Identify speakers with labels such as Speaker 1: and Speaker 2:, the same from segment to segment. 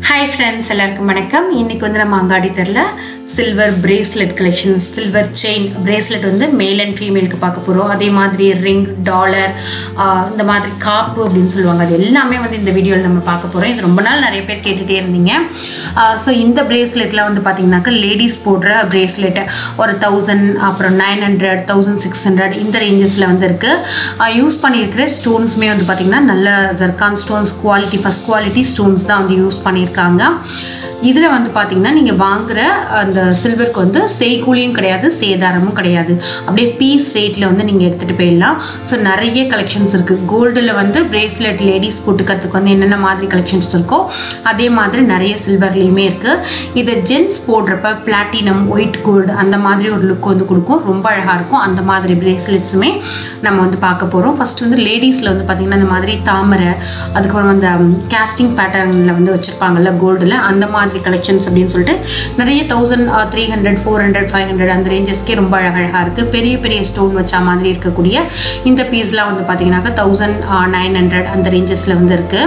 Speaker 1: Hi friends, எல்லாருக்கும் வணக்கம். இன்னைக்கு வந்து நம்ம அங்காடி தெருல silver bracelet collection, silver chain bracelet வந்து மேல் அண்ட் ஃபீமேலுக்கு பார்க்க போறோம். அதே மாதிரி ரிங், டாலர், இந்த மாதிரி காப்பு அப்படினு சொல்லுவாங்க. அது எல்லாமே வந்து இந்த வீடியோல நம்ம பார்க்க போறோம். இது ரொம்ப நாள் நிறைய பேர் கேட்டுட்டே இருந்தீங்க. சோ இந்த braceletல வந்து பாத்தீங்கன்னாக்க லேடிஸ் போடுற bracelet ஒரு 1000 அப்புறம் 900 1600 இந்த ரேஞ்சஸ்ல வந்து இருக்கு. யூஸ் பண்ணியிருக்கிற ஸ்டோன்ஸ்மே வந்து பாத்தீங்கன்னா நல்ல zircon stones quality first quality stones தான் வந்து யூஸ் பண்ணியிருக்காங்க. இதுல வந்து பாத்தீங்கன்னா நீங்க வாங்குற அந்த சில்வருக்கு வந்து செய்கூலியும் கிடையாது, சேதாரமும் கிடையாது. அப்படியே பீஸ் ரேட்ல வந்து நீங்க எடுத்துட்டு போயிடலாம். ஸோ நிறைய கலெக்ஷன்ஸ் இருக்கு. கோல்டுல வந்து பிரேஸ்லெட் லேடிஸ் போட்டுக்கிறதுக்கு வந்து என்னென்ன மாதிரி கலெக்ஷன்ஸ் இருக்கோ அதே மாதிரி நிறைய சில்வர்லயுமே இருக்கு. இது ஜென்ஸ் போடுறப்ப பிளாட்டினம், ஒயிட் கோல்டு அந்த மாதிரி ஒரு லுக் வந்து கொடுக்கும். ரொம்ப அழகா இருக்கும். அந்த மாதிரி பிரேஸ்லெட்ஸுமே நம்ம வந்து பார்க்க போறோம். ஃபர்ஸ்ட் வந்து லேடிஸ்ல வந்து பாத்தீங்கன்னா இந்த மாதிரி தாமரை, அதுக்கப்புறம் அந்த கேஸ்டிங் பேட்டர்ன்ல வந்து வச்சிருப்பாங்கல்ல கோல்டுல, அந்த மாதிரி கலெக்ஷன்ஸ் அப்படின்னு சொல்லிட்டு நிறைய 1300 400 500 அந்த ரேஞ்சஸ்க்கே ரொம்ப அழகா இருக்கு. பெரிய பெரிய ஸ்டோன் வச்ச மாதிரி இருக்கக்கூடிய இந்த பீஸ்லாம் வந்து பாத்தீங்கன்னா 1900 அந்த ரேஞ்சஸ்ல வந்து இருக்கு.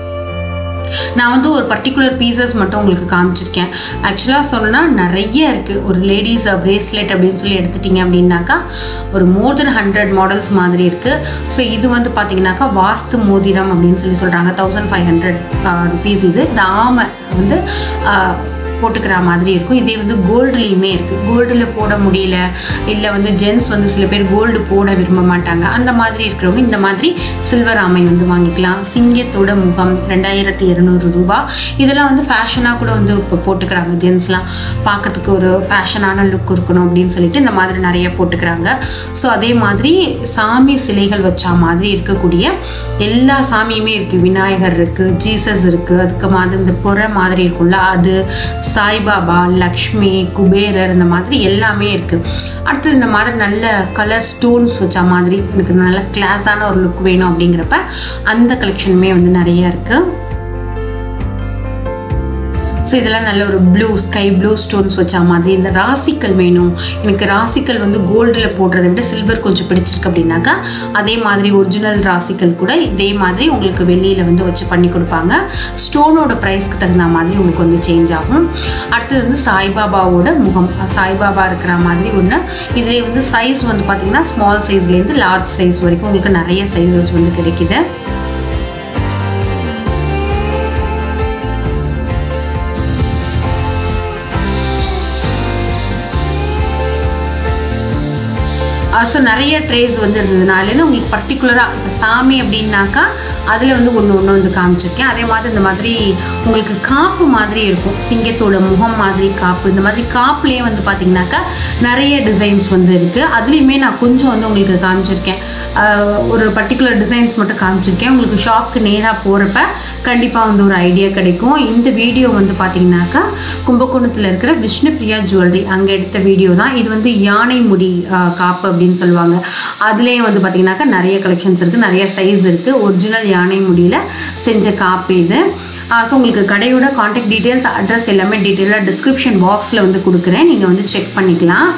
Speaker 1: நான் வந்து ஒரு பர்டிகுலர் பீசஸ் மட்டும் உங்களுக்கு காமிச்சிருக்கேன். ஆக்சுவலாக சொல்லணும்னா நிறைய இருக்குது. ஒரு லேடிஸ் பிரேஸ்லெட் அப்படின்னு சொல்லி எடுத்துட்டிங்க அப்படின்னாக்கா ஒரு மோர் தென் 100 மாடல்ஸ் மாதிரி இருக்குது. ஸோ இது வந்து பார்த்தீங்கன்னாக்கா வாஸ்து மோதிரம் அப்படின்னு சொல்லி சொல்கிறாங்க. 1500 ருபீஸ். இது தாம வந்து போட்டுக்கிற மாதிரி இருக்கும். இதே வந்து கோல்டுலேயுமே இருக்குது. கோல்டில் போட முடியல, இல்லை வந்து ஜென்ஸ் வந்து சில பேர் கோல்டு போட விரும்ப மாட்டாங்க, அந்த மாதிரி இருக்கிறவங்க இந்த மாதிரி சில்வர் ஆமை வந்து வாங்கிக்கலாம். சிங்கத்தோட முகம் 2200 ரூபா. இதெல்லாம் வந்து ஃபேஷனாக கூட வந்து இப்போ போட்டுக்கிறாங்க. ஜென்ஸ்லாம் பார்க்கறதுக்கு ஒரு ஃபேஷனான லுக் இருக்கணும் அப்படின்னு சொல்லிட்டு இந்த மாதிரி நிறைய போட்டுக்கிறாங்க. ஸோ அதே மாதிரி சாமி சிலைகள் வச்சா மாதிரி இருக்கக்கூடிய எல்லா சாமியுமே இருக்குது. விநாயகர் இருக்குது, ஜீசஸ் இருக்குது, அதுக்கு மாதிரி இந்த புற மாதிரி இருக்கும்ல அது, சாய்பாபா, லக்ஷ்மி, குபேரர், இந்த மாதிரி எல்லாமே இருக்கு. அடுத்து இந்த மாதிரி நல்ல கலர் ஸ்டோன்ஸ் வச்ச மாதிரி எனக்கு நல்ல கிளாஸான ஒரு லுக் வேணும் அப்படிங்கிறப்ப அந்த கலெக்ஷனுமே வந்து நிறைய இருக்கு. ஸோ இதெல்லாம் நல்ல ஒரு ப்ளூ, ஸ்கை ப்ளூ ஸ்டோன்ஸ் வச்ச மாதிரி. இந்த ராசிக்கல் வேணும் எனக்கு, ராசிக்கல் வந்து கோல்டில் போடுறதை விட சில்வர் கொஞ்சம் பிடிச்சிருக்கு அப்படின்னாக்கா அதே மாதிரி ஒரிஜினல் ராசிக்கல் கூட இதே மாதிரி உங்களுக்கு வெள்ளியில் வந்து வச்சு பண்ணி கொடுப்பாங்க. ஸ்டோனோட ப்ரைஸ்க்கு தகுந்த மாதிரி உங்களுக்கு வந்து சேஞ்ச் ஆகும். அடுத்தது வந்து சாய்பாபாவோட முகம், சாய்பாபா இருக்கிற மாதிரி ஒன்று. இதுலேயே வந்து சைஸ் வந்து பார்த்திங்கன்னா ஸ்மால் சைஸ்லேருந்து லார்ஜ் சைஸ் வரைக்கும் உங்களுக்கு நிறைய சைஸஸ் வந்து கிடைக்குது. ஸோ நிறைய ட்ரேஸ் வந்து இருந்ததுனால உங்களுக்கு பர்டிகுலராக இப்போ சாமி அப்படின்னாக்கா அதில் வந்து ஒன்று வந்து காமிச்சிருக்கேன். அதே மாதிரி இந்த மாதிரி உங்களுக்கு காப்பு மாதிரி இருக்கும், சிங்கத்தோட முகம் மாதிரி காப்பு. இந்த மாதிரி காப்புலேயே வந்து பார்த்திங்கனாக்கா நிறைய டிசைன்ஸ் வந்து இருக்குது. அதுலேயுமே நான் கொஞ்சம் வந்து உங்களுக்கு காமிச்சிருக்கேன். ஒரு பர்டிகுலர் டிசைன்ஸ் மட்டும் காமிச்சிருக்கேன். உங்களுக்கு ஷாப்க்கு நேராக போகிறப்ப கண்டிப்பாக வந்து ஒரு ஐடியா கிடைக்கும். இந்த வீடியோ வந்து பார்த்திங்கனாக்கா கும்பகோணத்தில் இருக்கிற விஷ்ணுப்பிரியா ஜுவல்லரி அங்கே எடுத்த வீடியோ தான். இது வந்து யானை முடி காப்பு அப்படின்னு சொல்லுவாங்க. அதுலேயே வந்து பார்த்திங்கனாக்கா நிறைய கலெக்ஷன்ஸ் இருக்குது, நிறைய சைஸ் இருக்குது. ஒரிஜினல் யானை முடியில் செஞ்ச காப்பு இது. ஸோ உங்களுக்கு கடையோட கான்டாக்ட் டீட்டெயில்ஸ், அட்ரஸ் எல்லாமே டீட்டெயிலாக டிஸ்கிரிப்ஷன் பாக்ஸில் வந்து கொடுக்குறேன், நீங்கள் வந்து செக் பண்ணிக்கலாம்.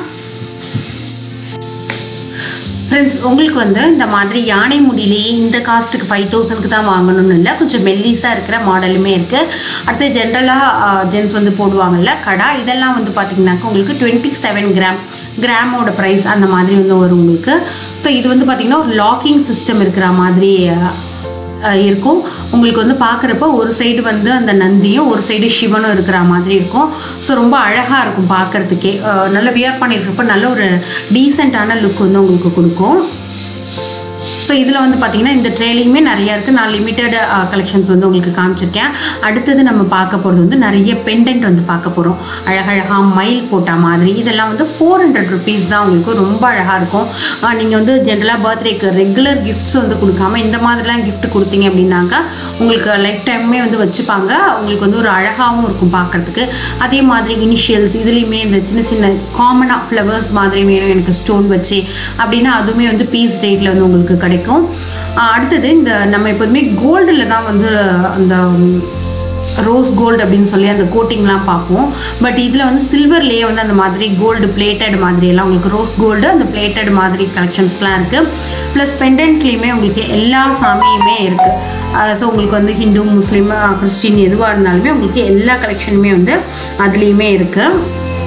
Speaker 1: ஃப்ரெண்ட்ஸ், உங்களுக்கு வந்து இந்த மாதிரி யானை முடியிலேயே இந்த காஸ்ட்டுக்கு 5000க்கு தான் வாங்கணும்னு இல்லை, கொஞ்சம் மெல்லிஸாக இருக்கிற மாடலுமே இருக்குது. அடுத்து ஜென்ரலாக ஜென்ஸ் வந்து போடுவாங்கல்ல கடா, இதெல்லாம் வந்து பார்த்திங்கனாக்கா உங்களுக்கு 27 கிராமோட ப்ரைஸ் அந்த மாதிரி வந்து வரும் உங்களுக்கு. ஸோ இது வந்து பார்த்திங்கன்னா ஒரு லாக்கிங் சிஸ்டம் இருக்கிற மாதிரி இருக்கும். உங்களுக்கு வந்து பார்க்குறப்ப ஒரு சைடு வந்து அந்த நந்தியும் ஒரு சைடு சிவனும் இருக்கிற மாதிரி இருக்கும். ஸோ ரொம்ப அழகாக இருக்கும் பார்க்குறதுக்கே. நல்லா வியர் பண்ணியிருக்கிறப்ப நல்ல ஒரு டீசெண்டான லுக் வந்து உங்களுக்கு கொடுக்கும். ஸோ இதில் வந்து பார்த்திங்கன்னா இந்த ட்ரெயிலிங்குமே நிறையா இருக்குது. நான் லிமிட்டட் கலெக்ஷன்ஸ் வந்து உங்களுக்கு காமிச்சிருக்கேன். அடுத்தது நம்ம பார்க்க போகிறது வந்து நிறைய பெண்டன்ட் வந்து பார்க்க போகிறோம். அழகழகாக மயில் போட்ட மாதிரி. இதெல்லாம் வந்து 400 ருபீஸ் தான் உங்களுக்கு. ரொம்ப அழகாக இருக்கும். நீங்கள் வந்து ஜென்ரலாக பர்த்டேக்கு ரெகுலர் கிஃப்ட்ஸ் வந்து கொடுக்காம இந்த மாதிரிலாம் கிஃப்ட் கொடுத்தீங்க அப்படின்னாக்கா உங்களுக்கு லைஃப் டைமே வந்து வச்சுப்பாங்க. உங்களுக்கு வந்து ஒரு அழகாகவும் இருக்கும் பார்க்குறதுக்கு. அதே மாதிரி இனிஷியல்ஸ் இதுலேயுமே இந்த சின்ன சின்ன காமனாக ஃப்ளவர்ஸ் மாதிரி வேணும் எனக்கு ஸ்டோன் வச்சு அப்படின்னா அதுவுமே வந்து பீஸ் ரேட்டில் வந்து உங்களுக்கு கிடைக்கும். அடுத்தது இந்த நம்ம எப்போதுமே கோல்டில் தான் வந்து அந்த ரோஸ் கோல்டு அப்படின்னு சொல்லி அந்த கோட்டிங்லாம் பார்ப்போம். பட் இதில் வந்து சில்வர்லேயே வந்து அந்த மாதிரி கோல்டு பிளேட்டட் மாதிரியெல்லாம் உங்களுக்கு ரோஸ் கோல்டு அந்த பிளேட்டட் மாதிரி கலெக்ஷன்ஸ்லாம் இருக்குது. ப்ளஸ் பெண்டன்ட்லேயுமே உங்களுக்கு எல்லா சாமியுமே இருக்குது. ஸோ உங்களுக்கு வந்து ஹிந்து, முஸ்லீம், கிறிஸ்டின் எதுவாக இருந்தாலுமே உங்களுக்கு எல்லா கலெக்ஷனுமே வந்து அதுலேயுமே இருக்குது.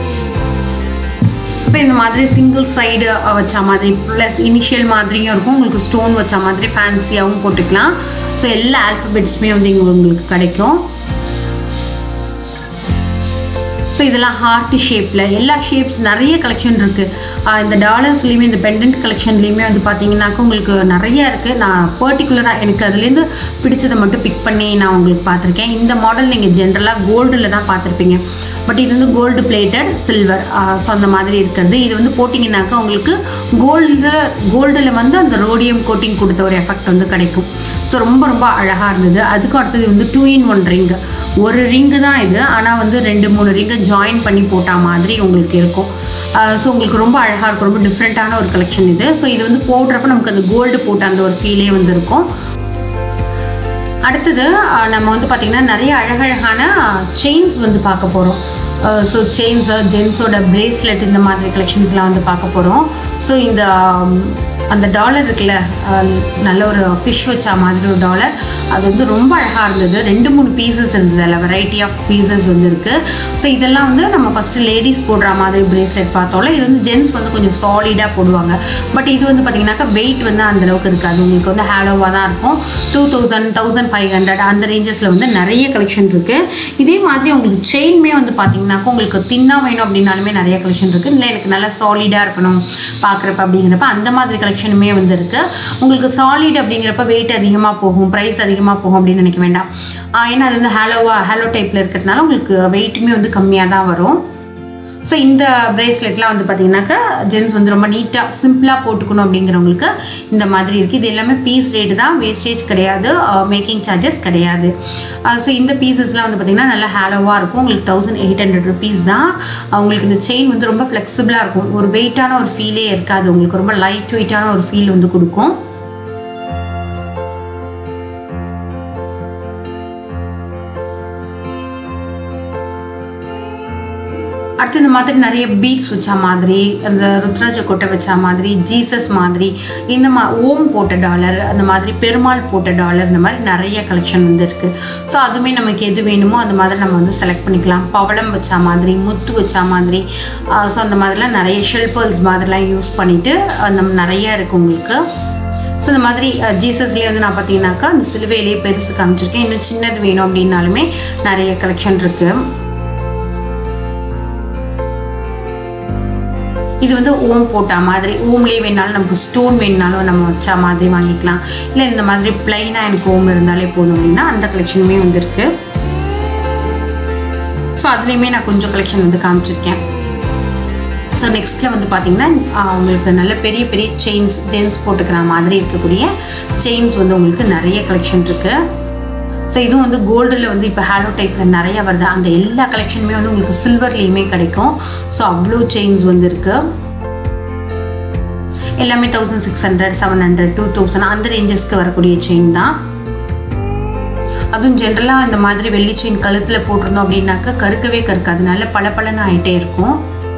Speaker 1: ஸோ இந்த மாதிரி சிங்கிள் சைடு வச்ச மாதிரி ப்ளஸ் இனிஷியல் மாதிரியும் இருக்கும், உங்களுக்கு ஸ்டோன் வச்ச மாதிரி ஃபேன்சியாகவும் போட்டுக்கலாம். ஸோ எல்லா ஆல்ஃபபெட்ஸுமே வந்து இங்கே உங்களுக்கு கிடைக்கும். ஸோ இதெல்லாம் ஹார்ட் ஷேப்பில் எல்லா ஷேப்ஸ் நிறைய கலெக்ஷன் இருக்குது. இந்த டாலர்ஸ்லேயுமே இந்த பெண்டன்ட் கலெக்ஷன்லேயுமே வந்து பார்த்தீங்கன்னாக்கா உங்களுக்கு நிறையா இருக்குது. நான் பர்டிகுலராக எனக்கு அதுலேருந்து பிடிச்சதை மட்டும் பிக் பண்ணி நான் உங்களுக்கு பார்த்துருக்கேன். இந்த மாடல் நீங்கள் ஜென்ரலாக கோல்டில் தான் பார்த்துருப்பீங்க. பட் இது வந்து கோல்டு பிளேட்டட் சில்வர், ஸோ அந்த மாதிரி இருக்கிறது. இது வந்து போட்டிங்கன்னாக்கா உங்களுக்கு கோல்டில் வந்து அந்த ரோடியம் கோட்டிங் கொடுத்த ஒரு எஃபெக்ட் வந்து கிடைக்கும். ஸோ ரொம்ப ரொம்ப அழகாக இருந்தது. அதுக்கு அடுத்தது வந்து 2-in-1 ரிங்கு. ஒரு ரிங்கு தான் இது, ஆனால் வந்து 2-3 ரிங்கை ஜாயின் பண்ணி போட்ட மாதிரி உங்களுக்கு இருக்கும். ஸோ உங்களுக்கு ரொம்ப அழகாக இருக்கும், ரொம்ப டிஃப்ரெண்ட்டான ஒரு கலெக்ஷன் இது. ஸோ இது வந்து போடுறப்ப நமக்கு அந்த கோல்டு போட்ட அந்த ஒரு ஃபீலே வந்து இருக்கும். அடுத்தது நம்ம வந்து பார்த்திங்கன்னா நிறைய அழகழகான செயின்ஸ் வந்து பார்க்க போகிறோம். ஸோ செயின்ஸு, ஜென்ஸோட பிரேஸ்லெட் இந்த மாதிரி கலெக்ஷன்ஸ்லாம் வந்து பார்க்க போகிறோம். ஸோ இந்த அந்த டாலர் இருக்குல்ல, நல்ல ஒரு ஃபிஷ் வச்சா மாதிரி ஒரு டாலர், அது வந்து ரொம்ப அழகாக இருந்தது. 2-3 பீசஸ் இருந்தது, அதில் வெரைட்டி ஆஃப் பீசஸ் வந்து இருக்குது. ஸோ இதெல்லாம் வந்து நம்ம ஃபஸ்ட்டு லேடிஸ் போடுற மாதிரி பிரேஸ்லெட் பார்த்தோம்ல, இது வந்து ஜென்ஸ் வந்து கொஞ்சம் சாலிடாக போடுவாங்க. பட் இது வந்து பார்த்திங்கனாக்கா வெயிட் வந்து அந்தளவுக்கு இருக்காது, உங்களுக்கு வந்து ஹேலோவாக தான் இருக்கும். 2000, 1500 அந்த ரேஞ்சஸில் வந்து நிறைய கலெக்ஷன் இருக்குது. இதே மாதிரி உங்களுக்கு செயின்மே வந்து பார்த்திங்கனாக்கா உங்களுக்கு தின்னாக வேணும் அப்படின்னாலுமே நிறைய கலெக்ஷன் இருக்குது. இல்லை எனக்கு நல்லா சாலிடாக இருக்கணும் பார்க்குறப்ப அப்படிங்கிறப்ப அந்த மாதிரி கலெக்ஷனுமே வந்து இருக்குது. உங்களுக்கு சாலிட் அப்படிங்கிறப்ப வெயிட் அதிகமாக போகும், ப்ரைஸ் அதிகமாக போகும் அப்படின்னு நினைக்க வேண்டாம். ஏன்னா அது வந்து ஹேலோ டைப்பில் இருக்கிறதுனால உங்களுக்கு வெயிட்டுமே வந்து கம்மியாக தான் வரும். ஸோ இந்த பிரேஸ்லெட்லாம் வந்து பார்த்திங்கனாக்கா ஜென்ஸ் வந்து ரொம்ப நீட்டாக சிம்பிளாக போட்டுக்கணும் அப்படிங்கிறவங்களுக்கு இந்த மாதிரி இருக்குது. இது எல்லாமே பீஸ் ரேட்டு தான், வேஸ்டேஜ் கிடையாது, மேக்கிங் சார்ஜஸ் கிடையாது. ஸோ இந்த பீசஸ்லாம் வந்து பார்த்திங்கன்னா நல்லா ஹேலோவாக இருக்கும். உங்களுக்கு 1800 rupees தான். உங்களுக்கு இந்த செயின் வந்து ரொம்ப ஃப்ளெக்சிபிளாக இருக்கும், ஒரு வெயிட்டான ஒரு ஃபீலே இருக்காது, உங்களுக்கு ரொம்ப லைட் வெயிட்டான ஒரு ஃபீல் வந்து கொடுக்கும். அடுத்து இந்த மாதிரி நிறைய பீட்ஸ் வச்ச மாதிரி, அந்த ருத்ராஜ கொட்டை வச்ச மாதிரி, ஜீசஸ் மாதிரி, இந்த ஓம் போட்ட டாலர், அந்த மாதிரி பெருமாள் போட்ட டாலர், இந்த மாதிரி நிறைய கலெக்ஷன் வந்து இருக்குது. ஸோ அதுவுமே நமக்கு எது வேணுமோ அந்த மாதிரி நம்ம வந்து செலக்ட் பண்ணிக்கலாம். பவளம் வச்ச மாதிரி, முத்து வச்ச மாதிரி, ஸோ அந்த மாதிரிலாம் நிறைய ஷெல்பர்ஸ் மாதிரிலாம் யூஸ் பண்ணிவிட்டு அந்த நிறைய இருக்குது உங்களுக்கு. ஸோ இந்த மாதிரி ஜீசஸ்லேயே வந்து நான் பார்த்தீங்கன்னாக்கா அந்த சிலுவையிலேயே பெருசு காமிச்சிருக்கேன். இன்னும் சின்னது வேணும் அப்படின்னாலுமே நிறைய கலெக்ஷன் இருக்குது. இது வந்து ஓம் போட்டா மாதிரி, ஓம்லேயே வேணாலும் நமக்கு ஸ்டோன் வேணுனாலும் நம்ம வச்சா மாதிரி வாங்கிக்கலாம். இல்லை இந்த மாதிரி பிளைனாக எனக்கு ஓம் இருந்தாலே போதும் அப்படின்னா அந்த கலெக்ஷனுமே வந்துருக்கு. ஸோ அதுலேயுமே நான் கொஞ்சம் கலெக்ஷன் வந்து காமிச்சிருக்கேன். ஸோ நெக்ஸ்ட்டில் வந்து பார்த்திங்கன்னா உங்களுக்கு நல்ல பெரிய பெரிய செயின்ஸ், ஜென்ஸ் போட்டுக்கிற மாதிரி இருக்கக்கூடிய செயின்ஸ் வந்து உங்களுக்கு நிறைய கலெக்ஷன் இருக்குது. ஸோ இதுவும் வந்து கோல்டில் வந்து இப்போ ஹேலோ டைப்பில் நிறைய வருது. அந்த எல்லா கலெக்ஷனுமே வந்து உங்களுக்கு சில்வர்லேயுமே கிடைக்கும். ஸோ அவ்வளோ செயின்ஸ் வந்து இருக்குது. எல்லாமே 1600, 700, 2000 அந்த ரேஞ்சஸ்க்கு வரக்கூடிய செயின் தான். அதுவும் ஜென்ரலாக இந்த மாதிரி வெள்ளி செயின் கழுத்தில் போட்டிருந்தோம் அப்படின்னாக்கா கருக்கவே கருக்காது, நல்ல பளபளன்னு ஆகிட்டே இருக்கும்.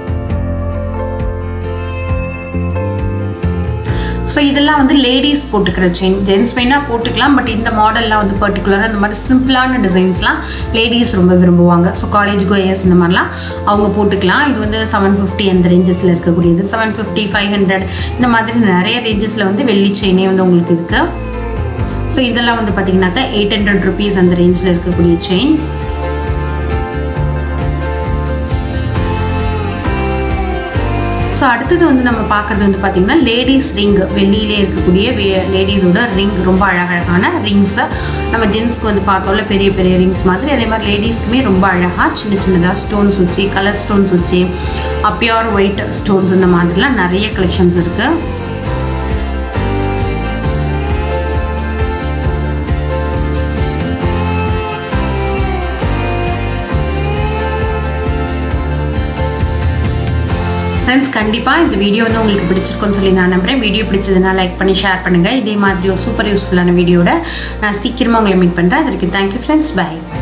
Speaker 1: ஸோ இதெல்லாம் வந்து லேடிஸ் போட்டுக்கிற செயின், ஜென்ஸ் வேணால் போட்டுக்கலாம். பட் இந்த மாடல்லாம் வந்து பர்டிகுலராக இந்த மாதிரி சிம்பிளான டிசைன்ஸ்லாம் லேடிஸ் ரொம்ப விரும்புவாங்க. ஸோ காலேஜ் கோயர்ஸ் இந்த மாதிரிலாம் அவங்க போட்டுக்கலாம். இது வந்து 750 அந்த ரேஞ்சஸில் இருக்கக்கூடியது, 750, 500 இந்த மாதிரி நிறைய ரேஞ்சஸில் வந்து வெள்ளி செயினே வந்து உங்களுக்கு இருக்குது. ஸோ இதெல்லாம் வந்து பார்த்திங்கனாக்கா 800 rupees அந்த ரேஞ்சில் இருக்கக்கூடிய செயின். ஸோ அடுத்தது வந்து நம்ம பார்க்குறது வந்து பார்த்திங்கன்னா லேடிஸ் ரிங், வெள்ளியிலே இருக்கக்கூடிய லேடிஸோட ரிங், ரொம்ப அழகழகான ரிங்ஸை நம்ம ஜென்ஸ்க்கு வந்து பார்த்தோம்ல பெரிய பெரிய ரிங்ஸ் மாதிரி, அதே மாதிரி லேடிஸ்க்குமே ரொம்ப அழகாக சின்ன சின்னதாக ஸ்டோன்ஸ் வச்சு, கலர் ஸ்டோன்ஸ் வச்சு, பியூர் ஒயிட் ஸ்டோன்ஸ் இந்த மாதிரிலாம் நிறைய கலெக்ஷன்ஸ் இருக்குது. ஃப்ரெண்ட்ஸ், கண்டிப்பாக இந்த வீடியோ வந்து உங்களுக்கு பிடிச்சிருக்குன்னு சொல்லி நான் நம்புகிறேன். வீடியோ பிடிச்சதுன்னா லைக் பண்ணி ஷேர் பண்ணுங்கள். இதே மாதிரி ஒரு சூப்பர் யூஸ்ஃபுல்லான வீடியோட நான் சீக்கிரமாக உங்களை மீட் பண்ணுறேன். அது வரைக்கும் தேங்க்யூ ஃப்ரெண்ட்ஸ், பை.